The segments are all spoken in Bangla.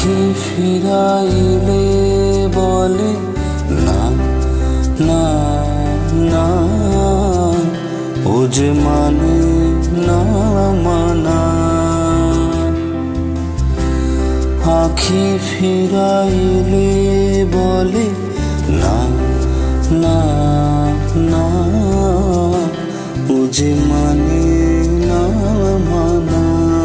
আখি ফিরাইলে বলে না না না, ও যে মানে না মানা। আখি ফিরাইলে বলে না না না, ও যে মানে না মানা।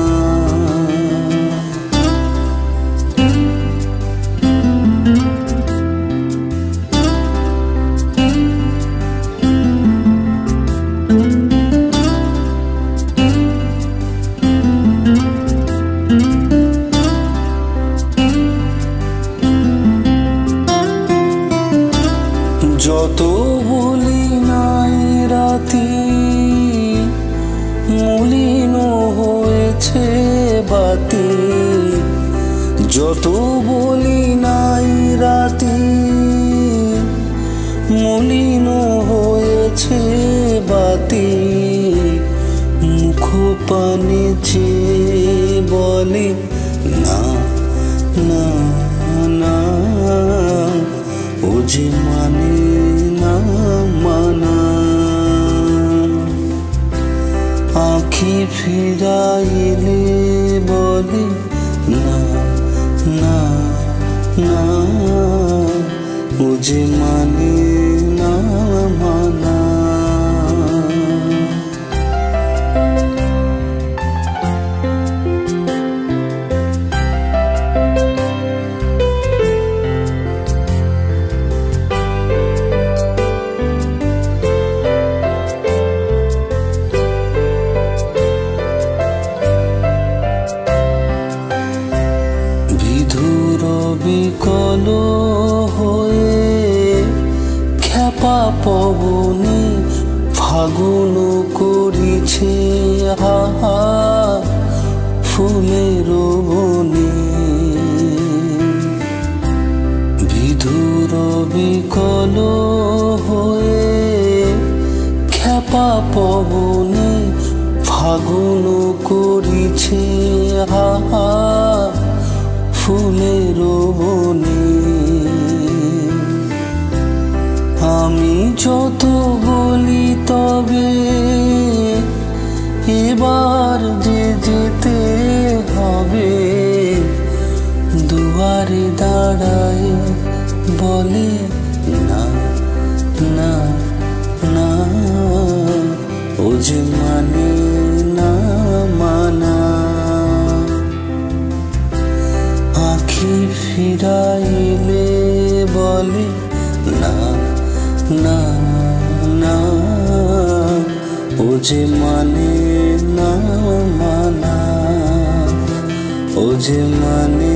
যত বলি নাই রাতি মলিন হয়েছে বাতি, যত বলি নাই রাতি মলিন হয়েছে বাতি। মুখ পানে চেয়ে বলে না না না, ও যে মানে না মানা। আখি ফিরাইলে বলে না না না, ও যে মানে না মানা। বিকল হয়ে খেপা পবনে ফাগুন করিছে হাহা ফুলের বনে। বিধুর বিকল হয়ে খেপা পবনে ফাগুন করিছে হাহা ফুলের বনে। আমি যত বলি তবে এবার যে যেতে হবে, দুয়ারে দাঁড়ায় বলে না না না, ও যে মানে না মানা। আখি ফিরাইলে বলে না না না, ও যে মানে না মানা, ও যে মানে